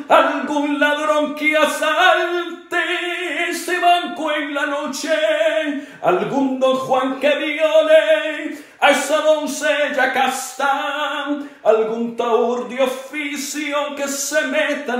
algún ladrón que asalte ese banco en la noche, algún don Juan que viole a esa doncella casta, algún taur de oficio que se meta